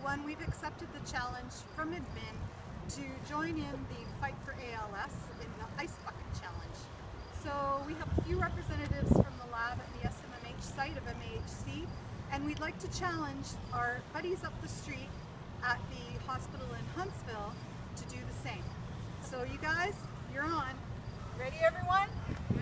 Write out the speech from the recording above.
everyone. We've accepted the challenge from admin to join in the fight for ALS in the Ice Bucket Challenge. So we have a few representatives from the lab at the SMMH Site of MAHC, and we'd like to challenge our buddies up the street at the hospital in Huntsville to do the same. So you guys, you're on. Ready, everyone?